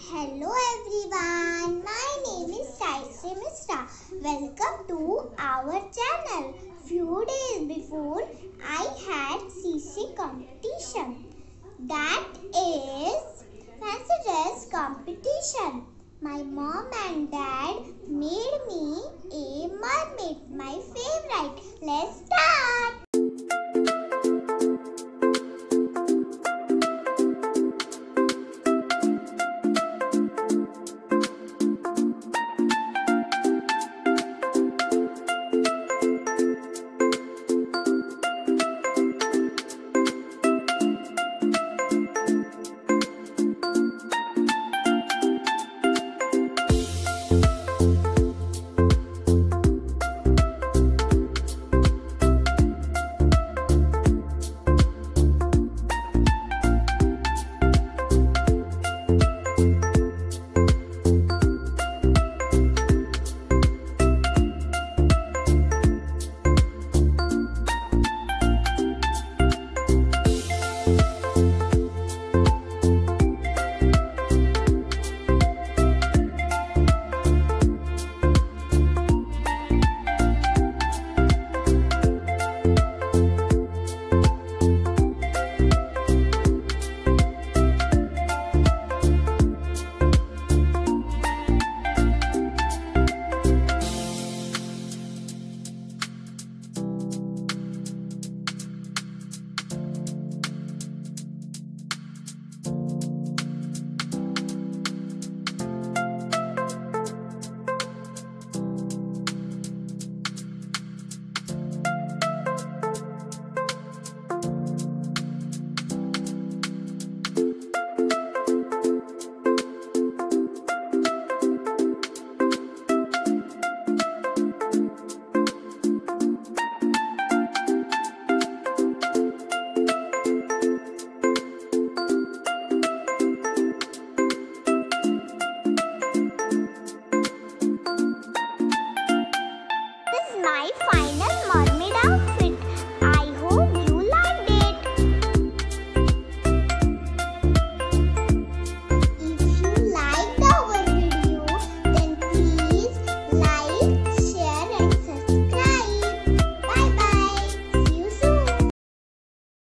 Hello everyone, my name is Saisri Misra. Welcome to our channel. Few days before I had CC competition. That is fancy dress competition. My mom and dad made me a mermaid, my favorite. Let's start. My